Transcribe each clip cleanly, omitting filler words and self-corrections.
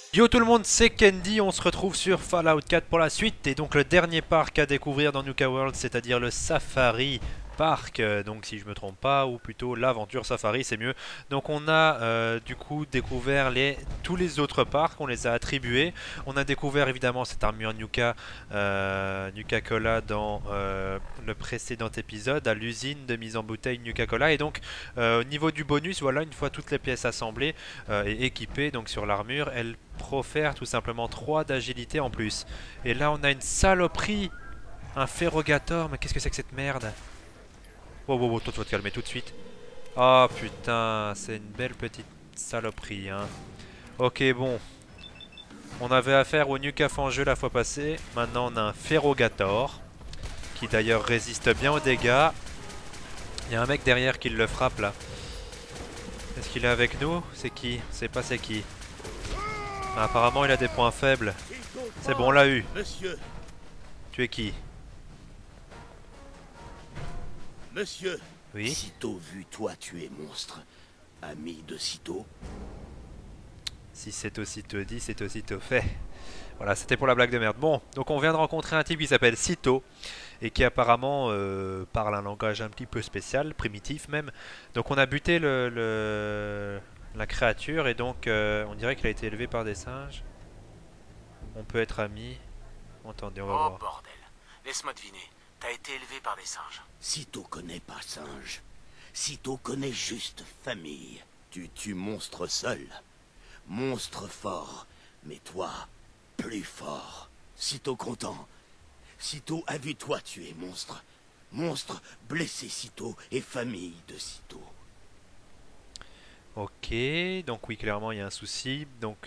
Yo tout le monde, c'est Candy, on se retrouve sur Fallout 4 pour la suite et donc le dernier parc à découvrir dans Nuka World, c'est-à-dire le Safari Park, donc si je me trompe pas, ou plutôt l'aventure Safari, c'est mieux. Donc on a du coup découvert tous les autres parcs, on les a attribués. On a découvert évidemment cette armure Nuka, Nuka Cola dans le précédent épisode, à l'usine de mise en bouteille Nuka Cola. Et donc au niveau du bonus, voilà, une fois toutes les pièces assemblées et équipées donc sur l'armure, elle profère tout simplement 3 d'agilité en plus. Et là on a une saloperie, un ferrogator, mais qu'est-ce que c'est que cette merde? Wow, wow, wow, toi tu vas te calmer tout de suite. Oh putain, c'est une belle petite saloperie, hein. Ok, bon. On avait affaire au Nuka Fangeux la fois passée. Maintenant on a un ferrogator, qui d'ailleurs résiste bien aux dégâts. Il y a un mec derrière qui le frappe là. Est-ce qu'il est avec nous? C'est qui? Je sais pas c'est qui. Ah, apparemment il a des points faibles. C'est bon, on l'a eu. Monsieur, Tu es qui? monsieur, Oui. sitôt vu toi tuer monstre, ami de sitôt. Si c'est aussitôt dit, c'est aussitôt fait. Voilà, c'était pour la blague de merde. Bon, donc on vient de rencontrer un type qui s'appelle Sito et qui apparemment parle un langage un petit peu spécial, primitif même. Donc on a buté la créature et donc on dirait qu'il a été élevé par des singes. On peut être amis. Attendez, on va Oh voir. bordel. Laisse-moi deviner. T'as été élevé par des singes. Sitôt connaît pas singe. Sitôt connaît juste famille. Tu tues monstre seul. Monstre fort. Mais toi, plus fort. Sitôt content. Sitôt a vu toi tuer monstre. Monstre blessé sitôt et famille de sitôt. Ok, donc oui, clairement il y a un souci. Donc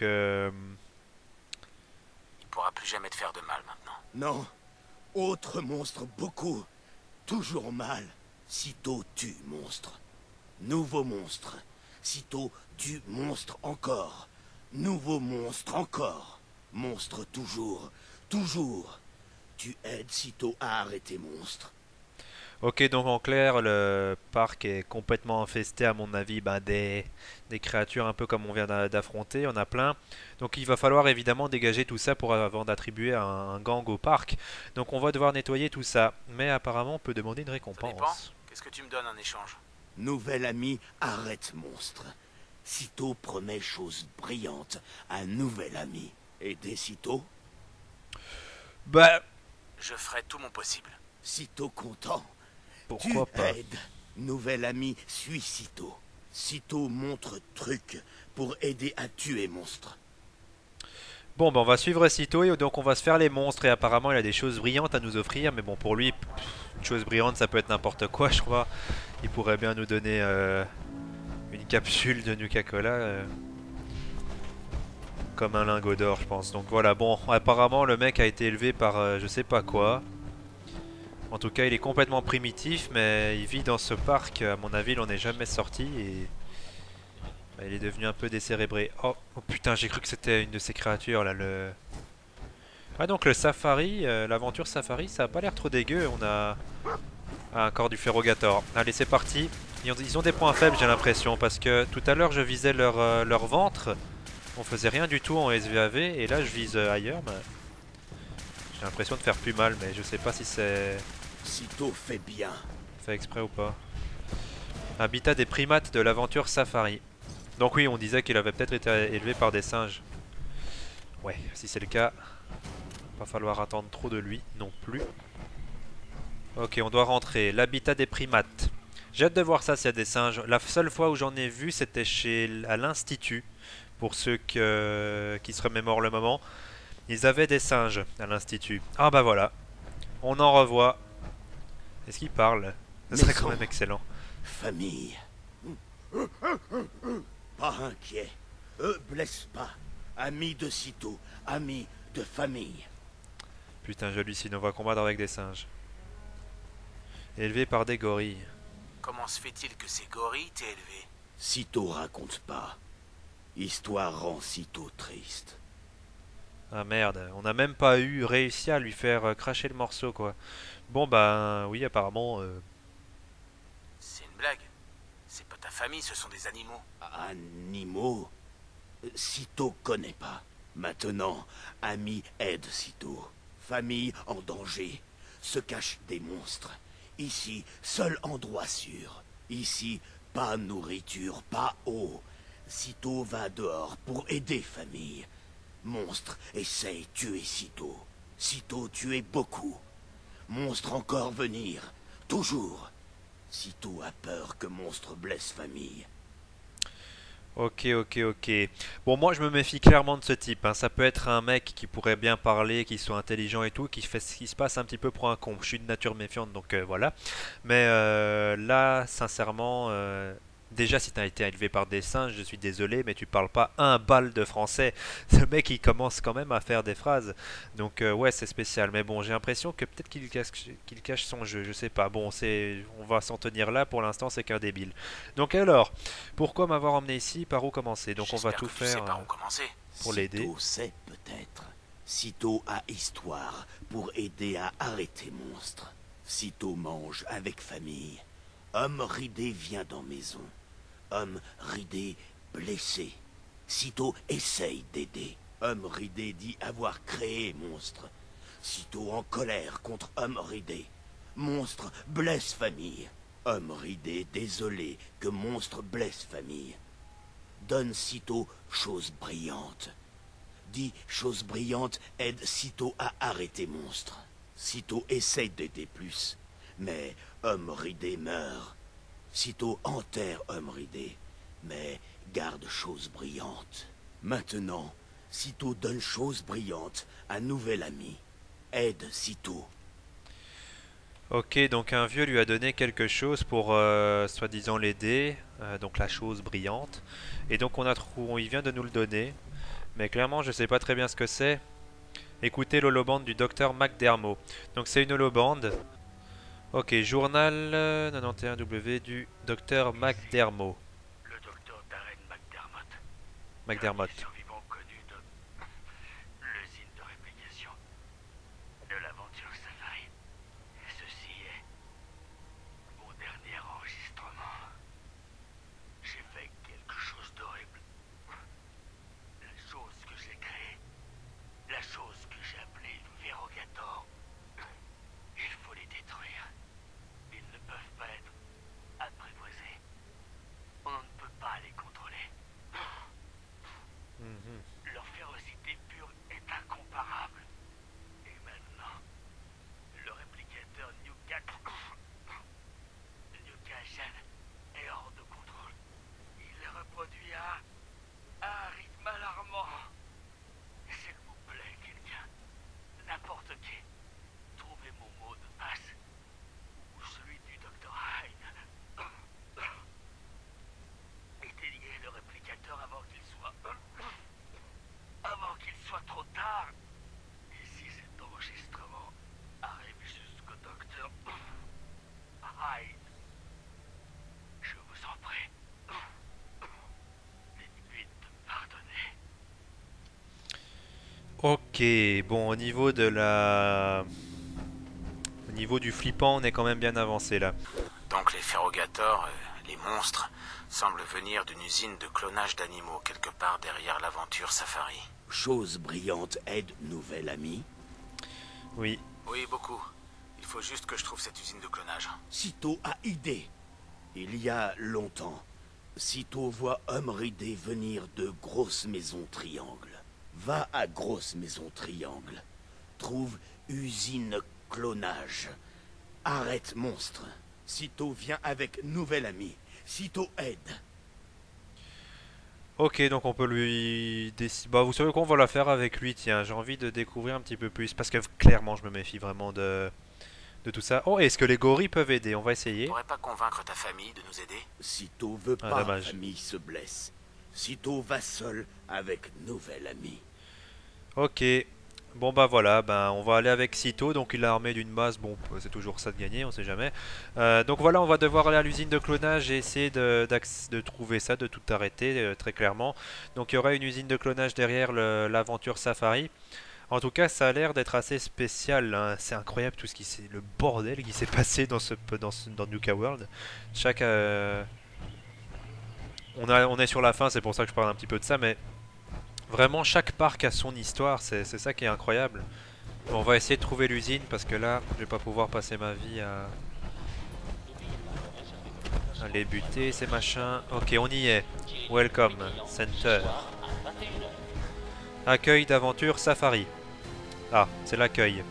Il pourra plus jamais te faire de mal maintenant. Non. Autre monstre beaucoup. Toujours mal. Sitôt tue monstre. Nouveau monstre. Sitôt tue monstre encore. Nouveau monstre encore. Monstre toujours. Toujours. Tu aides sitôt à arrêter monstre. ok, donc en clair, le parc est complètement infesté, à mon avis, ben, des créatures un peu comme on vient d'affronter. On a plein. Donc il va falloir évidemment dégager tout ça pour avant d'attribuer un gang au parc. Donc on va devoir nettoyer tout ça. Mais apparemment, on peut demander une Ça dépend. récompense. Qu'est-ce que tu me donnes en échange? Nouvel ami arrête monstre. Sitôt promet chose brillante à nouvel ami. Aider sitôt. Bah, Je ferai tout mon possible. Sitôt content. Tu pourquoi pas. aides. Nouvel ami suit sitôt. Sitôt montre truc pour aider à tuer monstre. Bon, ben on va suivre Cito et donc on va se faire les monstres. Et apparemment, il a des choses brillantes à nous offrir. Mais bon, pour lui, une chose brillante, ça peut être n'importe quoi, je crois. Il pourrait bien nous donner une capsule de Nuka-Cola. Comme un lingot d'or, je pense. Donc voilà, bon, apparemment, le mec a été élevé par je sais pas quoi. En tout cas, il est complètement primitif, mais il vit dans ce parc. À mon avis, il en est jamais sorti et bah, il est devenu un peu décérébré. Oh, oh putain, j'ai cru que c'était une de ces créatures là. Ah, donc le safari, l'aventure safari, ça a pas l'air trop dégueu. On a encore du ferrogator. Allez, c'est parti. Ils ont des points faibles, j'ai l'impression, parce que tout à l'heure je visais leur ventre. On faisait rien du tout en SVAV et là je vise ailleurs. Mais j'ai l'impression de faire plus mal, mais je sais pas si c'est Sitôt fait bien. fait exprès ou pas. Habitat des primates de l'aventure safari. Donc oui, on disait qu'il avait peut-être été élevé par des singes. Ouais, si c'est le cas, va falloir attendre trop de lui non plus. Ok, on doit rentrer. L'habitat des primates. J'ai hâte de voir ça s'il y a des singes. La seule fois où j'en ai vu, c'était à l'Institut. Pour ceux qui se remémorent le moment. Ils avaient des singes à l'Institut. Ah bah voilà. On en revoit. Est-ce qu'ils parlent? Ce serait quand Maison. même excellent. Famille. Pas inquiet. Blesse pas. Ami de sitôt. Ami de famille. Putain, j'hallucine. On va combattre avec des singes. Élevé par des gorilles. Comment se fait-il que ces gorilles t'aient élevé? Sitôt raconte pas. Histoire rend sitôt triste. Ah merde, on n'a même pas réussi à lui faire cracher le morceau quoi. Bon bah oui apparemment C'est une blague. C'est pas ta famille, ce sont des animaux. Animaux. Sitôt connaît pas. Maintenant, amis aide Cito. Famille en danger. Se cachent des monstres. Ici, seul endroit sûr. Ici, pas nourriture, pas eau. Cito va dehors pour aider famille. Monstre essaye tuer Cito. Cito tuer beaucoup. Monstre encore venir. Toujours. Cito a peur que monstre blesse famille. Ok, ok, ok. Bon, moi je me méfie clairement de ce type, hein. Ça peut être un mec qui pourrait bien parler, qui soit intelligent et tout, qui se passe un petit peu pour un con. Je suis de nature méfiante, donc voilà. Mais là, sincèrement, déjà si t'as été élevé par des singes, je suis désolé, mais tu parles pas un bal de français. Ce mec, il commence quand même à faire des phrases. Donc ouais, c'est spécial. Mais bon, j'ai l'impression que peut-être qu'il cache son jeu, je sais pas. Bon, on va s'en tenir là. Pour l'instant, c'est qu'un débile. Donc alors. Pourquoi m'avoir emmené ici? Par où commencer? Donc on va J'espère tout que tu sais faire par où commencer. pour l'aider. Cito sait peut-être. Cito a histoire pour aider à arrêter monstre. Cito mange avec famille. Homme ridé vient dans maison. Homme ridé blessé. Cito essaye d'aider. Homme ridé dit avoir créé monstre. Cito en colère contre homme ridé. Monstre blesse famille. Homme ridé désolé que monstre blesse famille. Donne Cito chose brillante. Dit chose brillante aide Cito à arrêter monstre. Cito essaye d'aider plus. Mais homme ridé meurt. Cito enterre homme ridé. Mais garde chose brillante. Maintenant, Cito donne chose brillante à nouvel ami. Aide Cito. Ok, donc un vieux lui a donné quelque chose pour soi-disant l'aider, donc la chose brillante. Et donc il vient de nous le donner, mais clairement je sais pas très bien ce que c'est. Écoutez l'holobande du docteur McDermott. Donc c'est une holobande. Ok, journal 91W du docteur McDermott. Le docteur Darren McDermott. McDermott. Dernier survivant connu de l'usine de réplication de l'aventure Safari. Ceci est mon dernier enregistrement. J'ai fait quelque chose d'horrible. La chose que j'ai créée. La chose que j'ai appelée Vérogator. Il faut les détruire. Ils ne peuvent pas être apprivoisés. On ne peut pas les contrôler. Leur férocité pure est incomparable. Et maintenant, le réplicateur Newcastle est hors de contrôle. Il les reproduit à un rythme alarmant. S'il vous plaît, quelqu'un, n'importe qui, trouvez mon mot de passe ou celui du docteur Hyde. Éteignez le réplicateur avant qu'il soit trop tard. Et si cet enregistrement arrive jusqu'au docteur Hyde, je vous en prie, dites-lui de me pardonner. Ok, bon au niveau de au niveau du flippant, on est quand même bien avancé là. Donc les ferrogators, les monstres, semblent venir d'une usine de clonage d'animaux quelque part derrière l'aventure Safari. Chose brillante aide nouvel ami. Oui. Oui, beaucoup. Il faut juste que je trouve cette usine de clonage. Cito a idée. Il y a longtemps, Cito voit homme ridé venir de Grosse Maison Triangle. Va à Grosse Maison Triangle. Trouve usine clonage. Arrête monstre. Cito vient avec nouvel ami. Cito aide. Ok, donc on peut lui... Bah vous savez quoi, on va la faire avec lui, tiens. J'ai envie de découvrir un petit peu plus. Parce que clairement, je me méfie vraiment de tout ça. Oh, est-ce que les gorilles peuvent aider? On va Tu essayer. pourrais pas convaincre ta famille de nous aider? Cito veut Ah, pas dommage. famille se blesse. Cito va seul avec nouvel ami. Ok. Bon bah voilà, ben on va aller avec Cito, donc il a armé d'une masse, bon c'est toujours ça de gagner, on sait jamais. Donc voilà, on va devoir aller à l'usine de clonage et essayer de trouver ça, de tout arrêter très clairement. Donc il y aura une usine de clonage derrière l'aventure Safari. En tout cas, ça a l'air d'être assez spécial, hein. C'est incroyable tout ce qui s'est, le bordel qui s'est passé dans Nuka World. On est sur la fin, c'est pour ça que je parle un petit peu de ça, mais Vraiment, chaque parc a son histoire, c'est ça qui est incroyable. Bon, on va essayer de trouver l'usine parce que là, je vais pas pouvoir passer ma vie à les buter, ces machins. Ok, on y est. Welcome, Center. Accueil d'aventure Safari. Ah, c'est l'accueil.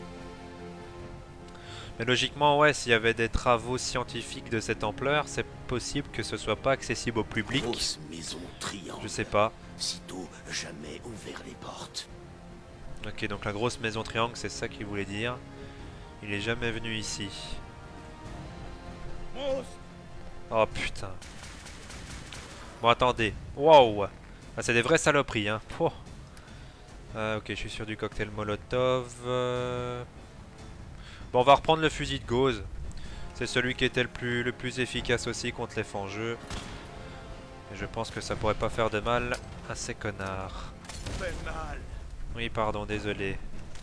Mais logiquement, ouais, s'il y avait des travaux scientifiques de cette ampleur, c'est possible que ce soit pas accessible au public. Grosse maison triangle. Je sais pas. Sitôt jamais ouvert les portes. Ok, donc la grosse maison triangle, c'est ça qu'il voulait dire. Il est jamais venu ici. Oh putain. Bon, attendez. Wow. Ah, c'est des vraies saloperies, hein. Oh. Ok, je suis sur du cocktail Molotov. Bon, on va reprendre le fusil de gauze. C'est celui qui était le plus efficace aussi contre les fangeux. Et je pense que ça pourrait pas faire de mal à ces connards. Fait mal. Oui, pardon, désolé.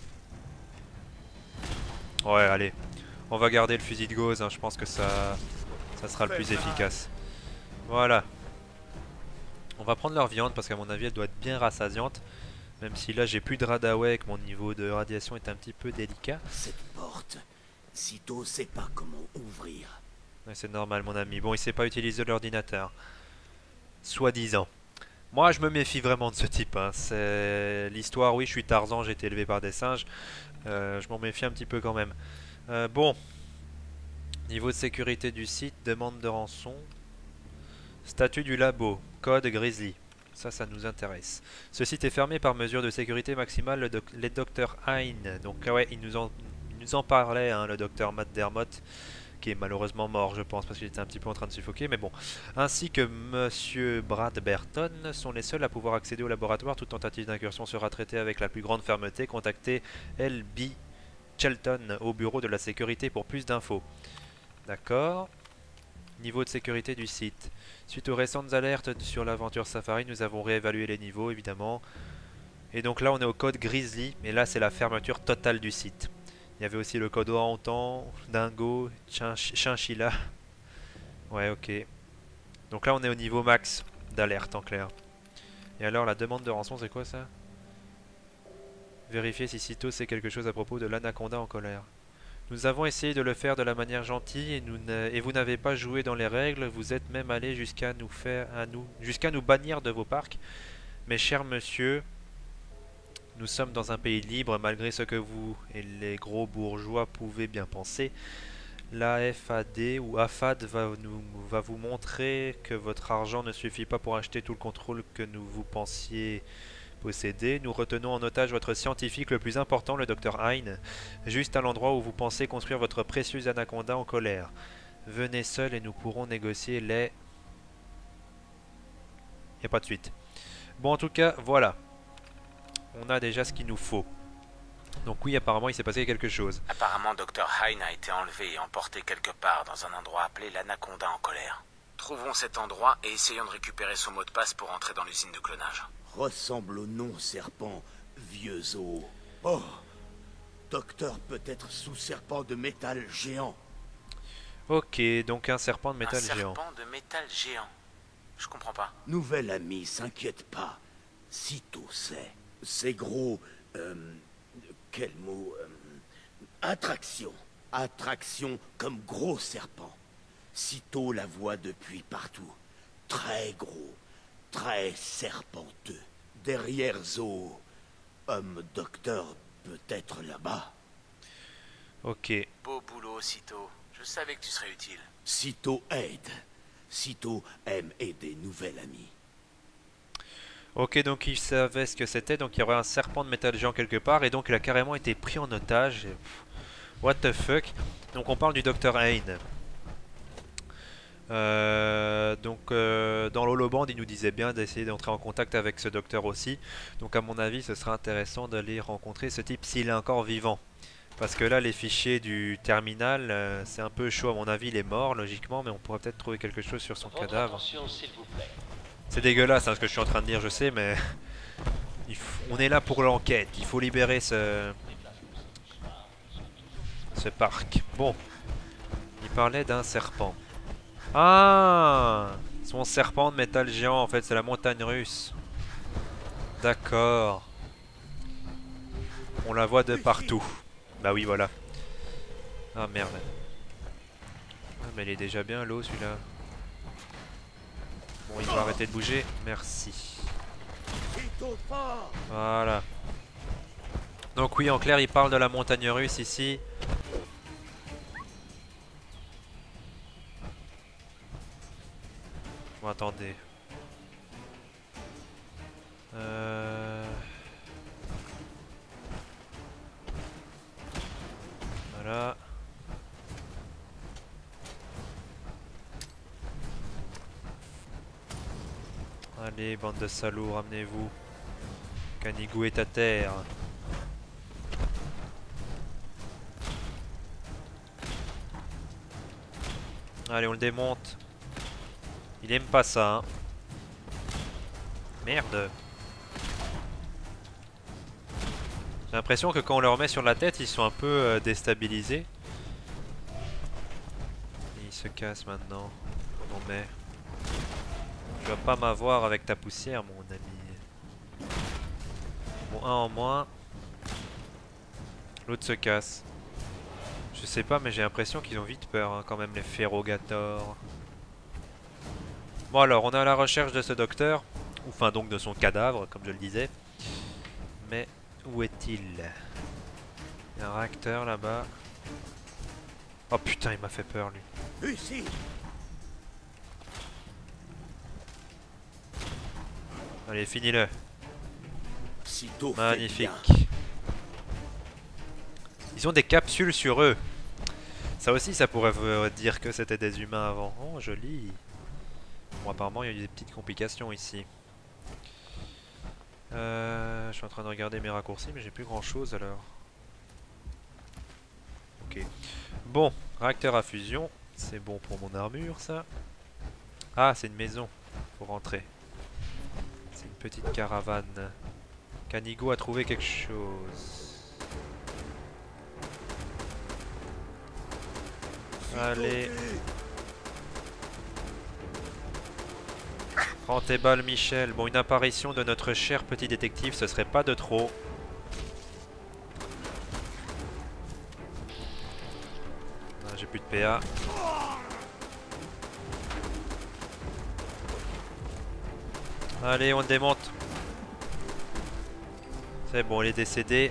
Ouais, allez. On va garder le fusil de gauze, hein. Je pense que ça sera le plus efficace. Voilà. On va prendre leur viande parce qu'à mon avis, elle doit être bien rassasiante. Même si là, j'ai plus de radaway et que mon niveau de radiation est un petit peu délicat. Cette porte, Sitôt sait pas comment ouvrir. Ouais, c'est normal, mon ami. Bon, il sait pas utiliser l'ordinateur. Soi-disant. Moi, je me méfie vraiment de ce type. Hein. C'est l'histoire. Oui, je suis Tarzan, j'ai été élevé par des singes. Je m'en méfie un petit peu quand même. Bon. Niveau de sécurité du site, demande de rançon. Statut du labo, code Grizzly. Ça nous intéresse. Ce site est fermé par mesure de sécurité maximale. Les docteurs Hein. Donc, ouais, il nous en parlait, hein, le docteur Matt Dermott, qui est malheureusement mort, je pense, parce qu'il était un petit peu en train de suffoquer, mais bon. Ainsi que Monsieur Brad Burton sont les seuls à pouvoir accéder au laboratoire. Toute tentative d'incursion sera traitée avec la plus grande fermeté. Contactez L.B. Shelton au bureau de la sécurité pour plus d'infos. D'accord. Niveau de sécurité du site. Suite aux récentes alertes sur l'aventure Safari, nous avons réévalué les niveaux, évidemment. Et donc là, on est au code Grizzly, mais là, c'est la fermeture totale du site. Il y avait aussi le code Orang-Outan, Dingo, Chinchilla. Ouais, ok. Donc là, on est au niveau max d'alerte, en clair. Et alors, la demande de rançon, c'est quoi ça? Vérifiez si Sito sait quelque chose à propos de l'anaconda en colère. Nous avons essayé de le faire de la manière gentille et vous n'avez pas joué dans les règles. Vous êtes même allé jusqu'à nous bannir de vos parcs. Mes chers monsieur, nous sommes dans un pays libre malgré ce que vous et les gros bourgeois pouvez bien penser. La FAD ou AFAD va vous montrer que votre argent ne suffit pas pour acheter tout le contrôle que vous pensiez posséder. Nous retenons en otage votre scientifique le plus important, le docteur Hein, juste à l'endroit où vous pensez construire votre précieux anaconda en colère. Venez seul et nous pourrons négocier les... Il n'y a pas de suite. Bon, en tout cas, voilà. On a déjà ce qu'il nous faut. Donc oui, apparemment, il s'est passé quelque chose. Apparemment, Dr. Hein a été enlevé et emporté quelque part dans un endroit appelé l'Anaconda en colère. Trouvons cet endroit et essayons de récupérer son mot de passe pour entrer dans l'usine de clonage. Ressemble au non-serpent, vieux os. Oh, docteur peut être sous serpent de métal géant. Ok, donc un serpent de métal géant. Un serpent de métal géant. Je comprends pas. Nouvel ami, s'inquiète pas. Sitôt c'est. C'est gros... quel mot attraction. Attraction comme gros serpent. Sitôt la voit depuis partout. Très gros. Très serpenteux. Derrière Zo. Homme docteur peut-être là-bas. Ok. Beau boulot, Sito. Je savais que tu serais utile. Sito aide. Sito aime aider nouvel ami. Ok, donc il savait ce que c'était, donc il y aurait un serpent de métal géant quelque part, et donc il a carrément été pris en otage. What the fuck. Donc on parle du docteur Hein. Dans l'holoband, il nous disait bien d'essayer d'entrer en contact avec ce docteur aussi. Donc à mon avis, ce sera intéressant d'aller rencontrer ce type s'il est encore vivant. Parce que là, les fichiers du terminal, c'est un peu chaud. À mon avis, il est mort, logiquement, mais on pourrait peut-être trouver quelque chose sur son cadavre. C'est dégueulasse, hein, ce que je suis en train de dire, je sais, mais... on est là pour l'enquête. Il faut libérer ce parc. Bon. Il parlait d'un serpent. Ah, son serpent de métal géant, en fait, c'est la montagne russe. D'accord. On la voit de partout. Bah oui, voilà. Ah merde. Ah mais il est déjà bien l'eau celui-là. Bon, il va arrêter de bouger. Merci. Voilà. Donc oui, en clair, il parle de la montagne russe ici. Bon, attendez. Voilà. Allez, bande de salauds, ramenez-vous. Canigou est à terre. Allez, on le démonte. Il aime pas ça, hein. Merde. J'ai l'impression que quand on leur met sur la tête, ils sont un peu déstabilisés. Il se casse maintenant. Non mais... Tu vas pas m'avoir avec ta poussière, mon ami. Bon, un en moins. L'autre se casse. Je sais pas, mais j'ai l'impression qu'ils ont vite peur, hein, quand même, les Ferrogators. Bon alors, on est à la recherche de ce docteur. Enfin donc de son cadavre, comme je le disais. Mais où est-il? Il y a un réacteur là-bas. Oh putain, il m'a fait peur lui. Ici. Allez, finis-le. Sitôt fait Magnifique. bien. Ils ont des capsules sur eux. Ça aussi, ça pourrait dire que c'était des humains avant. Oh, joli. Bon, apparemment, il y a eu des petites complications ici. Je suis en train de regarder mes raccourcis, mais j'ai plus grand chose alors. Ok. Bon, réacteur à fusion. C'est bon pour mon armure, ça. Ah, c'est une maison. Faut rentrer. C'est une petite caravane. Canigo a trouvé quelque chose. Allez. Prends tes balles, Michel. Bon, une apparition de notre cher petit détective, ce serait pas de trop. Ah, j'ai plus de PA. Allez, on le démonte. C'est bon, il est décédé.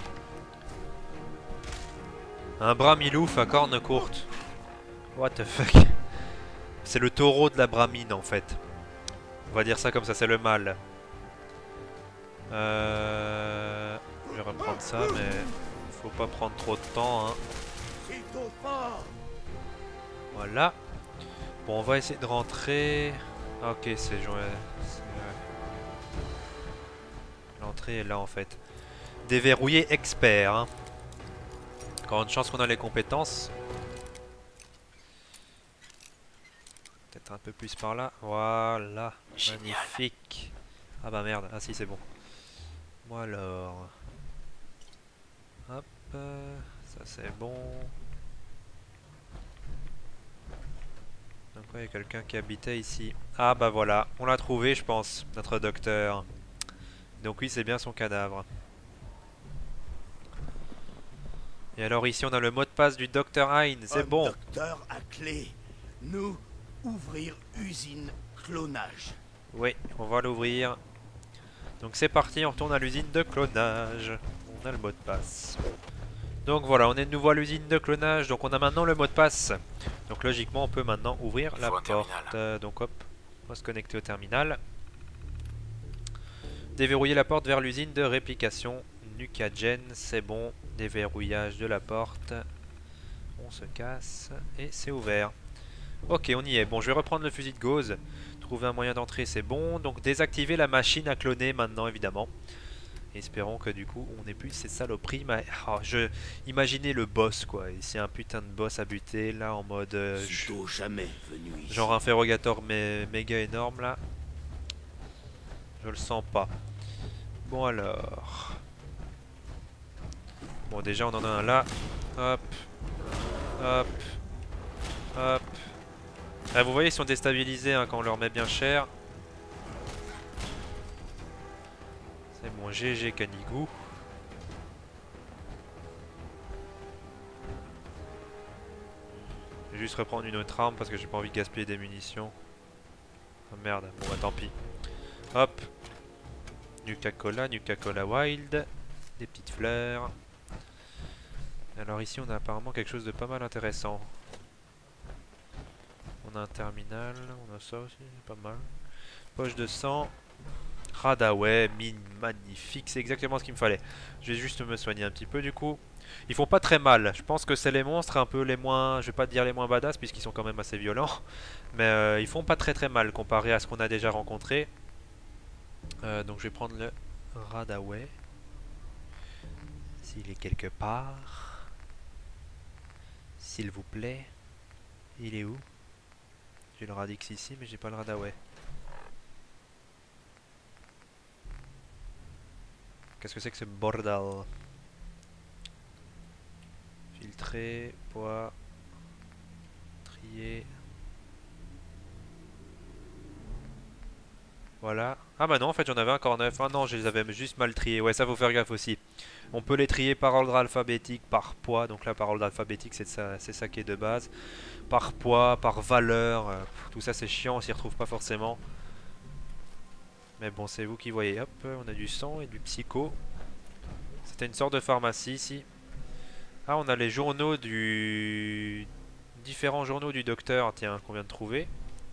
Un bras milouf à cornes courtes. What the fuck. C'est le taureau de la bramine en fait. On va dire ça comme ça, c'est le mâle. Je vais reprendre ça, mais faut pas prendre trop de temps. Hein. Voilà. Bon, on va essayer de rentrer. Ah, ok, c'est joué. L'entrée est là en fait. Déverrouiller expert. Hein. Encore une chance qu'on a les compétences. Peut-être un peu plus par là. Voilà. Génial. Magnifique. Ah bah merde. Ah si, c'est bon. Bon alors. Hop. Ça c'est bon. Donc il y a quelqu'un qui habitait ici. Ah bah voilà. On l'a trouvé, je pense. Notre docteur. Donc oui, c'est bien son cadavre. Et alors ici on a le mot de passe du docteur Hein, c'est bon. Docteur à clé. Nous, ouvrir usine clonage. Oui, on va l'ouvrir. Donc c'est parti, on retourne à l'usine de clonage. On a le mot de passe. Donc voilà, on est de nouveau à l'usine de clonage. Donc on a maintenant le mot de passe. Donc logiquement on peut maintenant ouvrir la porte. Donc hop, on va se connecter au terminal. Déverrouiller la porte vers l'usine de réplication Nukagen, c'est bon. Déverrouillage de la porte. On se casse et c'est ouvert. Ok, on y est. Bon, je vais reprendre le fusil de gauze. Trouver un moyen d'entrer, c'est bon. Donc désactiver la machine à cloner maintenant, évidemment. Espérons que du coup, on n'ait plus ces saloperies. Oh, imaginez le boss, quoi. C'est un putain de boss à buter, là, en mode... jamais venu ici. Genre un Ferrogator méga énorme, là. Je le sens pas. Bon alors. Bon déjà on en a un là. Hop. Hop. Hop. Ah, vous voyez ils sont déstabilisés hein, quand on leur met bien cher. C'est bon, GG Canigou. Je vais juste reprendre une autre arme parce que j'ai pas envie de gaspiller des munitions. Ah merde, bon bah tant pis. Hop. Nuka-Cola, Nuka-Cola Wild. Des petites fleurs. Alors ici on a apparemment quelque chose de pas mal intéressant. On a un terminal, on a ça aussi, pas mal. Poche de sang. Radaway, mine magnifique, c'est exactement ce qu'il me fallait. Je vais juste me soigner un petit peu du coup. Ils font pas très mal, je pense que c'est les monstres un peu les moins, je vais pas dire les moins badass puisqu'ils sont quand même assez violents. Mais ils font pas très mal comparé à ce qu'on a déjà rencontré. Donc je vais prendre le Radaway. S'il est quelque part. S'il vous plaît. Il est où? J'ai le Radix ici mais j'ai pas le Radaway. Qu'est-ce que c'est que ce bordel? Filtrer, poids, trier. Voilà. Ah bah non, en fait j'en avais encore 9. Ah non, je les avais juste mal triés. Ouais, ça faut faire gaffe aussi. On peut les trier par ordre alphabétique, par poids. Donc là, par ordre alphabétique, c'est ça qui est de base. Par poids, par valeur. Tout ça c'est chiant, on s'y retrouve pas forcément. Mais bon, c'est vous qui voyez. Hop, on a du sang et du psycho. C'était une sorte de pharmacie ici. Ah, on a les journaux du... différents journaux du docteur, tiens, qu'on vient de trouver.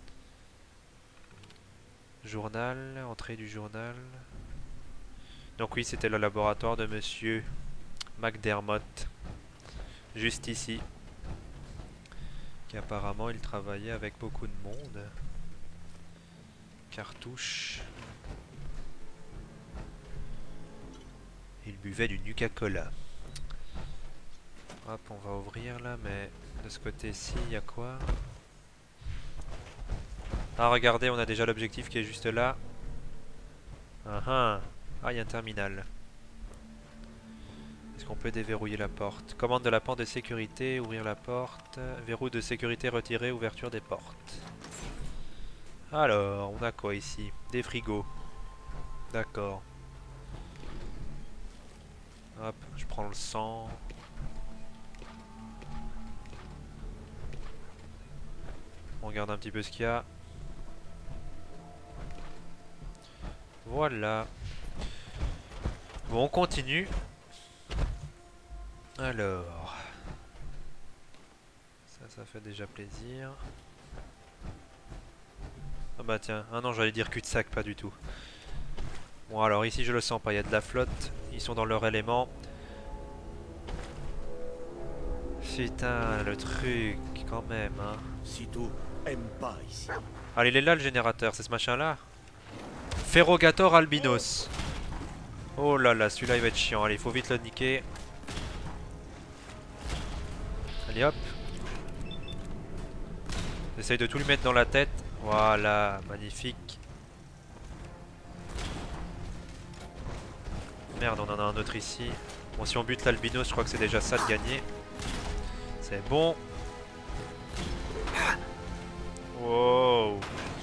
Journal, entrée du journal. Donc oui, c'était le laboratoire de monsieur McDermott. Juste ici. Qui apparemment, il travaillait avec beaucoup de monde. Cartouche. Il buvait du Nuka-Cola. Hop, on va ouvrir là, mais de ce côté-ci, il y a quoi? Ah, regardez, on a déjà l'objectif qui est juste là. Ah, il y a un terminal. Est-ce qu'on peut déverrouiller la porte? Commande de la porte de sécurité, ouvrir la porte. Verrou de sécurité retiré, ouverture des portes. Alors, on a quoi ici? Des frigos. D'accord. Hop, je prends le sang. On regarde un petit peu ce qu'il y a. Voilà. Bon, on continue. Alors. Ça fait déjà plaisir. Ah bah tiens, ah non, j'allais dire cul-de-sac, pas du tout. Bon, alors ici je le sens pas, il y a de la flotte. Ils sont dans leur élément. Putain, le truc, quand même, hein. Sito aime pas ici. Allez, il est là le générateur, c'est ce machin là. Ferrogator albinos. Oh là là, celui-là il va être chiant. Allez, il faut vite le niquer. Allez hop. J'essaye de tout lui mettre dans la tête. Voilà, magnifique. Merde, on en a un autre ici. Bon, si on bute l'albinos, je crois que c'est déjà ça de gagner. C'est bon. Wow.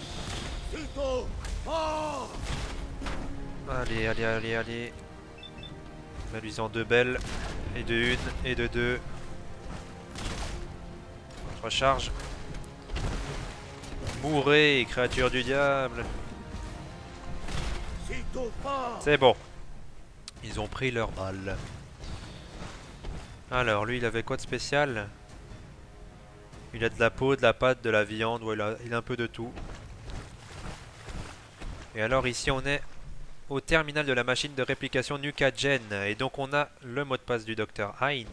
Allez, allez, allez, allez. Mets-lui en deux belles. Et de une, et de deux. Je recharge. Mourez, créature du diable. C'est bon. Ils ont pris leur balle. Alors, lui, il avait quoi de spécial? Il a de la peau, de la pâte, de la viande. Ouais, il a un peu de tout. Et alors, ici, on est au terminal de la machine de réplication Nuka-Gen. Et donc, on a le mot de passe du Dr. Hein.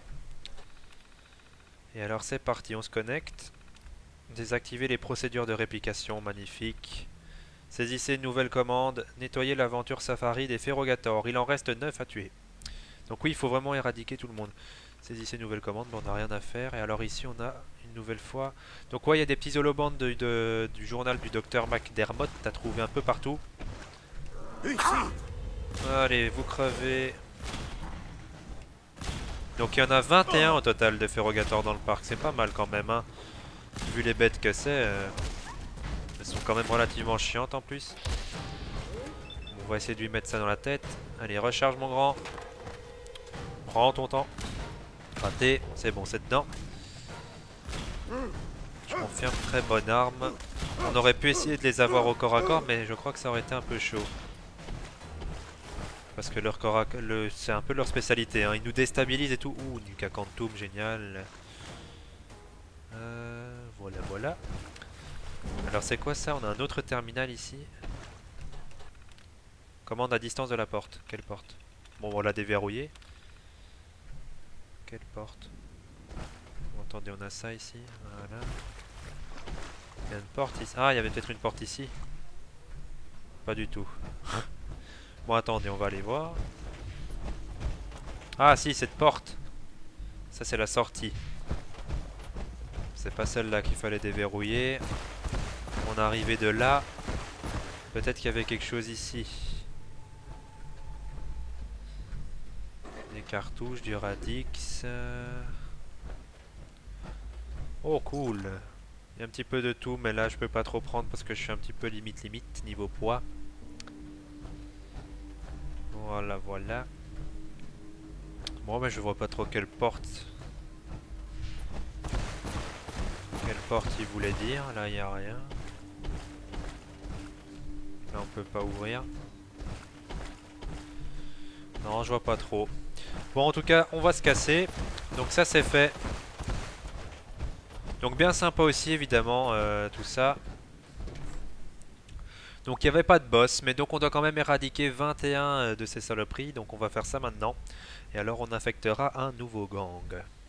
Et alors, c'est parti. On se connecte. Désactiver les procédures de réplication. Magnifique. Saisissez une nouvelle commande. Nettoyer l'aventure Safari des Ferrogators. Il en reste 9 à tuer. Donc oui, il faut vraiment éradiquer tout le monde. Saisissez une nouvelle commande, mais on n'a rien à faire. Et alors ici, on a une nouvelle fois... Donc ouais, il y a des petits holobandes du journal du docteur McDermott. T'as trouvé un peu partout. Allez, vous crevez. Donc il y en a 21 au total de Ferrogators dans le parc. C'est pas mal quand même, hein. Vu les bêtes que c'est... elles sont quand même relativement chiantes en plus. On va essayer de lui mettre ça dans la tête. Allez, recharge mon grand. Prends ton temps. Raté, c'est bon, c'est dedans. Je confirme, très bonne arme. On aurait pu essayer de les avoir au corps à corps, mais je crois que ça aurait été un peu chaud. Parce que leur corps à corps, c'est un peu leur spécialité, hein. Ils nous déstabilisent et tout. Ouh, du Quantum, génial. Voilà, voilà. Alors c'est quoi ça? On a un autre terminal ici. Commande à distance de la porte. Quelle porte? Bon, on l'a déverrouillé. Quelle porte? Bon, attendez, on a ça ici. Voilà. Il y a une porte ici. Ah, il y avait peut-être une porte ici. Pas du tout. Bon, attendez, on va aller voir. Ah, si, cette porte. Ça, c'est la sortie. C'est pas celle-là qu'il fallait déverrouiller. On est arrivé de là. Peut-être qu'il y avait quelque chose ici. Des cartouches, du Radix. Oh, cool. Il y a un petit peu de tout, mais là, je peux pas trop prendre parce que je suis un petit peu limite niveau poids. Voilà, voilà. Bon, mais je vois pas trop quelle porte. Quelle porte il voulait dire. Là, il n'y a rien. Là, on peut pas ouvrir. Non, je vois pas trop. Bon, en tout cas, on va se casser. Donc ça, c'est fait. Donc bien sympa aussi, évidemment, tout ça. Donc il n'y avait pas de boss, mais donc on doit quand même éradiquer 21 de ces saloperies. Donc on va faire ça maintenant. Et alors on affectera un nouveau gang.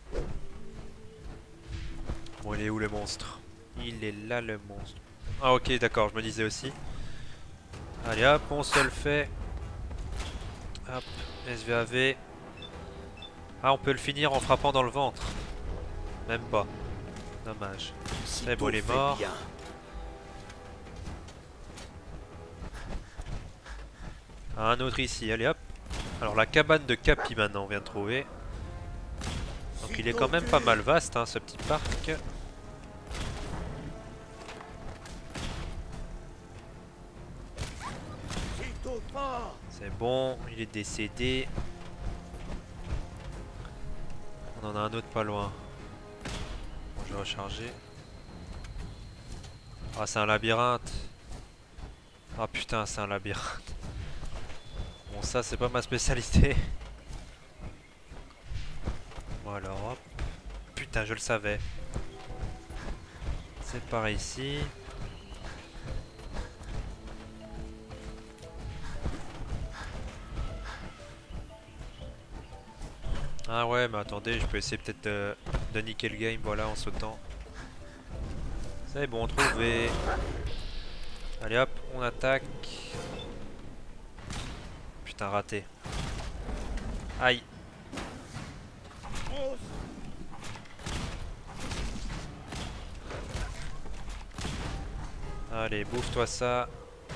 Bon, il est où le monstre? Il est là, le monstre. Ah ok, d'accord, je me disais aussi. Allez hop, on se le fait. Hop, SVAV. Ah, on peut le finir en frappant dans le ventre. Même pas. Dommage. C'est bon, il est mort. Un autre ici, allez hop. Alors la cabane de Capi maintenant, on vient de trouver. Donc il est quand même pas mal vaste, hein, ce petit parc. C'est bon, il est décédé. On en a un autre pas loin. Bon, je vais recharger. Ah, c'est un labyrinthe. Ah putain, c'est un labyrinthe. Bon, ça c'est pas ma spécialité. Bon alors hop. Putain, je le savais. C'est par ici. Ah ouais, mais attendez, je peux essayer peut-être de niquer le game, voilà, en sautant. C'est bon, trouvé. Allez hop, on attaque. Putain, raté. Aïe. Allez, bouffe-toi ça.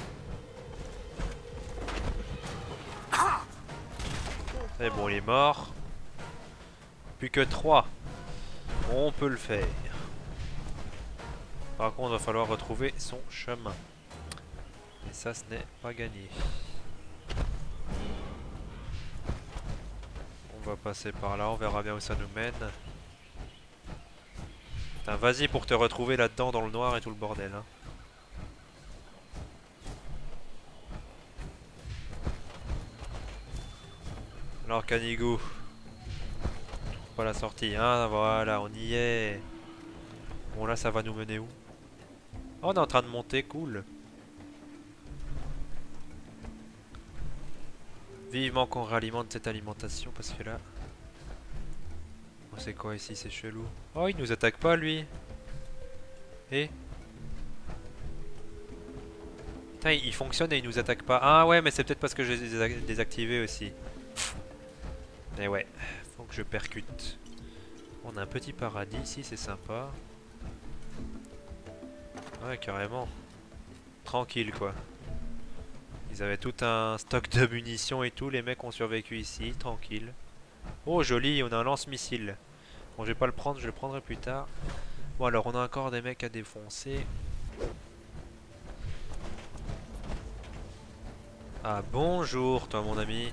C'est bon, il est mort. Plus que 3. On peut le faire. Par contre, il va falloir retrouver son chemin. Et ça, ce n'est pas gagné. On va passer par là, on verra bien où ça nous mène. Putain, vas-y pour te retrouver là-dedans dans le noir et tout le bordel. Hein. Alors Canigou, pas la sortie, hein, voilà, on y est. Bon là ça va nous mener où? Oh, on est en train de monter, cool. Vivement qu'on réalimente cette alimentation parce que là... Oh, c'est quoi ici, c'est chelou. Oh, il nous attaque pas lui. Et putain, il fonctionne et il nous attaque pas. Ah ouais, mais c'est peut-être parce que je les ai désactivés aussi. Et ouais, faut que je percute. On a un petit paradis ici, c'est sympa. Ouais, carrément. Tranquille quoi. Ils avaient tout un stock de munitions et tout. Les mecs ont survécu ici, tranquille. Oh joli, on a un lance-missile. Bon, je vais pas le prendre, je le prendrai plus tard. Bon alors, on a encore des mecs à défoncer. Ah bonjour toi mon ami.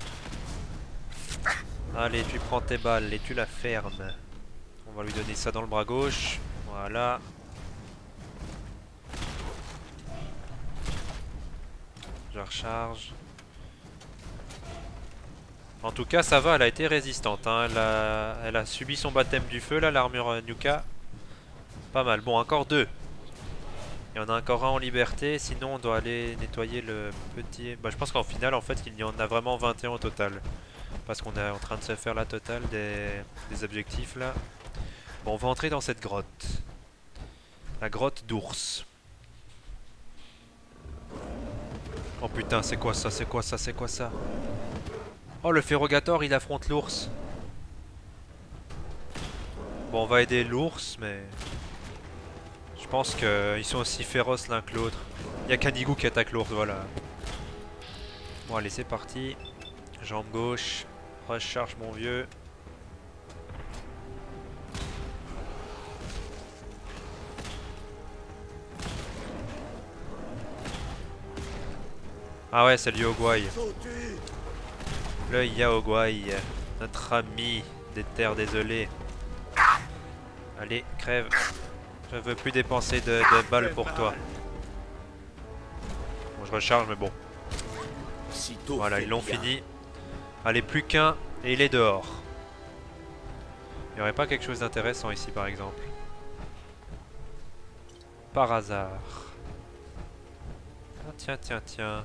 Allez, tu prends tes balles et tu la fermes. On va lui donner ça dans le bras gauche. Voilà. Je recharge. En tout cas, ça va, elle a été résistante. Hein. Elle a subi son baptême du feu, là, l'armure Nuka. Pas mal. Bon, encore 2. Il y en a encore un en liberté. Sinon, on doit aller nettoyer le petit... Bah, je pense qu'en finale, en fait, il y en a vraiment 21 au total. Parce qu'on est en train de se faire la totale des objectifs, là. Bon, on va entrer dans cette grotte. La grotte d'ours. Oh putain, c'est quoi ça? C'est quoi ça? C'est quoi ça? Oh, le Ferrogator, il affronte l'ours. Bon, on va aider l'ours, mais... Je pense qu'ils sont aussi féroces l'un que l'autre. Il y a Kanigou qui attaque l'ours, voilà. Bon, allez, c'est parti. Jambe gauche. Recharge, mon vieux. Ah ouais, c'est le Yogwai. Le Yaogwai. Notre ami des terres désolées. Allez, crève. Je veux plus dépenser de balles pour toi. Bon, je recharge, mais bon. Voilà, ils l'ont fini. Allez, plus qu'un et il est dehors. Il n'y aurait pas quelque chose d'intéressant ici, par exemple? Par hasard. Ah, tiens, tiens, tiens.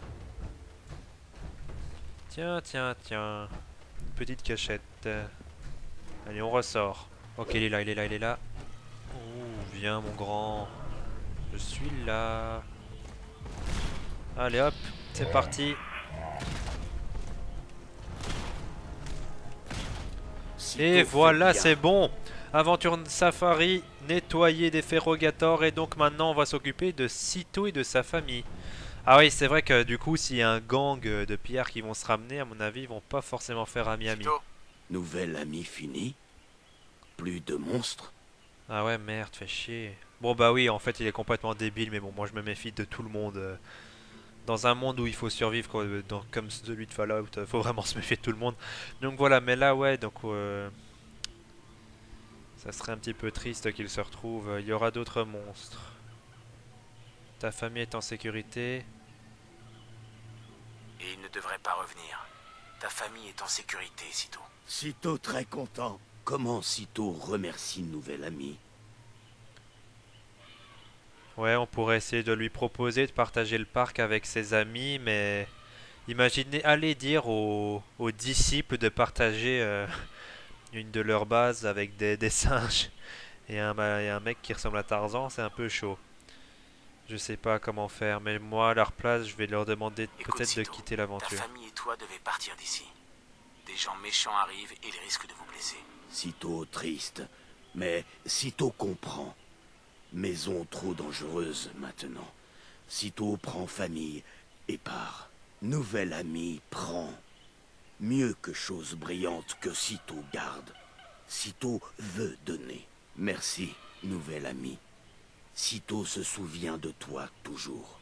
Tiens, tiens, tiens. Une petite cachette. Allez, on ressort. Ok, il est là, il est là, il est là. Ouh, viens, mon grand. Je suis là. Allez, hop, c'est parti. Et voilà, c'est bon. Aventure safari, nettoyer des ferrogators. Et donc maintenant, on va s'occuper de Sito et de sa famille. Ah oui, c'est vrai que du coup, s'il y a un gang de pillards qui vont se ramener, à mon avis, ils vont pas forcément faire ami-ami. Nouvel ami fini? Plus de monstres? Ah ouais, merde, fait chier. Bon bah oui, en fait, il est complètement débile, mais bon, moi je me méfie de tout le monde. Dans un monde où il faut survivre, comme celui de Fallout, faut vraiment se méfier de tout le monde. Donc voilà, mais là, ouais, donc... ça serait un petit peu triste qu'il se retrouve. Il y aura d'autres monstres. Ta famille est en sécurité. Et il ne devrait pas revenir. Ta famille est en sécurité, Sito. Sito très content. Comment Sito remercie nouvel ami? Ouais, on pourrait essayer de lui proposer de partager le parc avec ses amis, mais... Imaginez, allez dire aux disciples de partager une de leurs bases avec des singes et un mec qui ressemble à Tarzan, c'est un peu chaud. Je sais pas comment faire, mais moi à leur place, je vais leur demander peut-être de quitter l'aventure. Ta famille et toi devez partir d'ici. Des gens méchants arrivent et ils risquent de vous blesser. Sito triste, mais Sito comprend. Maison trop dangereuse maintenant. Sito prend famille et part. Nouvel ami prend. Mieux que chose brillante que Sito garde. Sito veut donner. Merci, nouvel ami. Sito se souvient de toi toujours.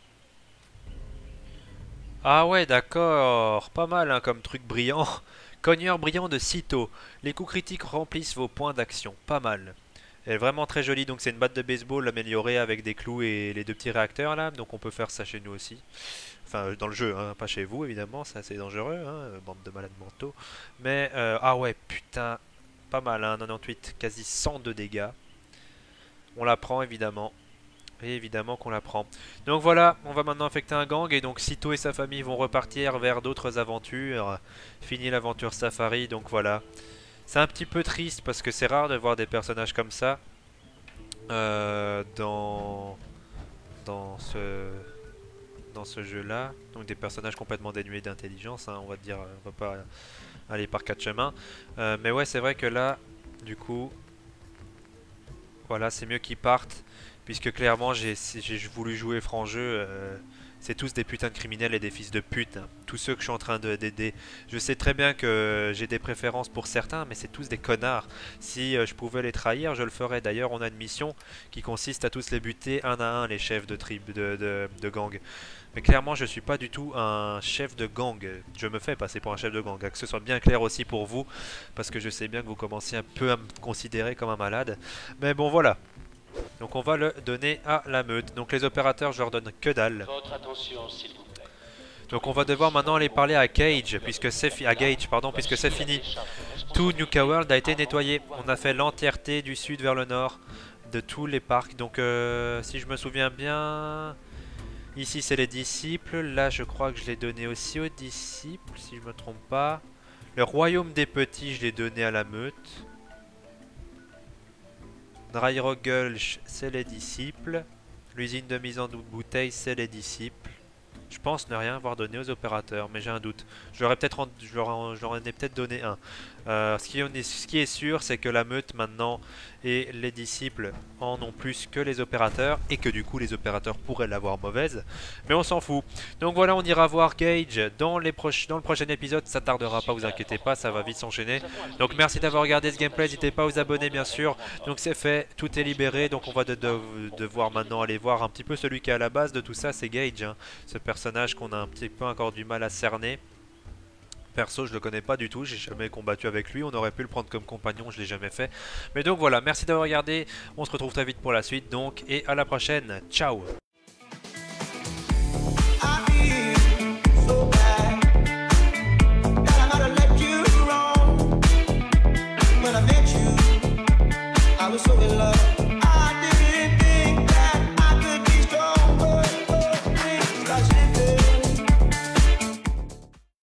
Ah ouais, d'accord, pas mal hein, comme truc brillant. Cogneur brillant de Sito. Les coups critiques remplissent vos points d'action, pas mal. Elle est vraiment très jolie, donc c'est une batte de baseball améliorée avec des clous et les deux petits réacteurs là, donc on peut faire ça chez nous aussi. Enfin dans le jeu, hein, pas chez vous évidemment, ça c'est dangereux, hein, bande de malades mentaux. Mais ah ouais, putain, pas mal, hein, 98, quasi 102 dégâts. On la prend évidemment. Et évidemment qu'on la prend. Donc voilà, on va maintenant affecter un gang et donc Sito et sa famille vont repartir vers d'autres aventures. Fini l'aventure safari, donc voilà. C'est un petit peu triste parce que c'est rare de voir des personnages comme ça dans ce jeu-là. Donc des personnages complètement dénués d'intelligence, hein, on va dire, on va pas aller par quatre chemins. Mais ouais, c'est vrai que là, du coup, voilà, c'est mieux qu'ils partent. Puisque clairement j'ai voulu jouer franc jeu, c'est tous des putains de criminels et des fils de pute. Hein. Tous ceux que je suis en train d'aider. Je sais très bien que j'ai des préférences pour certains, mais c'est tous des connards. Si je pouvais les trahir, je le ferais. D'ailleurs, on a une mission qui consiste à tous les buter un à un, les chefs de de gang. Mais clairement, je suis pas du tout un chef de gang. Je me fais passer pour un chef de gang. Que ce soit bien clair aussi pour vous, parce que je sais bien que vous commencez un peu à me considérer comme un malade. Mais bon, voilà. Donc on va le donner à la meute. Donc les opérateurs, je leur donne que dalle. Votre attention, s'il vous plaît. Donc on va devoir maintenant aller parler à Gage, puisque c'est fini. Tout Nuka World a été nettoyé. On a fait l'entièreté du sud vers le nord de tous les parcs. Donc si je me souviens bien, ici c'est les disciples. Là je crois que je l'ai donné aussi aux disciples, si je me trompe pas. Le royaume des petits, je l'ai donné à la meute. Dry Gulch, c'est les disciples. L'usine de mise en bouteille, c'est les disciples. Je pense ne rien avoir donné aux opérateurs, mais j'ai un doute. Je leur en ai peut-être donné un. Ce qui est sûr, c'est que la meute maintenant et les disciples en ont plus que les opérateurs, et que du coup les opérateurs pourraient l'avoir mauvaise, mais on s'en fout. Donc voilà, on ira voir Gage dans le prochain épisode, ça tardera pas, vous inquiétez pas, ça va vite s'enchaîner. Donc merci d'avoir regardé ce gameplay, n'hésitez pas à vous abonner bien sûr. Donc c'est fait, tout est libéré, donc on va devoir maintenant aller voir un petit peu celui qui est à la base de tout ça, c'est Gage, hein, ce personnage qu'on a un petit peu encore du mal à cerner. Perso, je le connais pas du tout, j'ai jamais combattu avec lui, on aurait pu le prendre comme compagnon, je l'ai jamais fait. Mais donc voilà, merci d'avoir regardé, on se retrouve très vite pour la suite donc, et à la prochaine, ciao.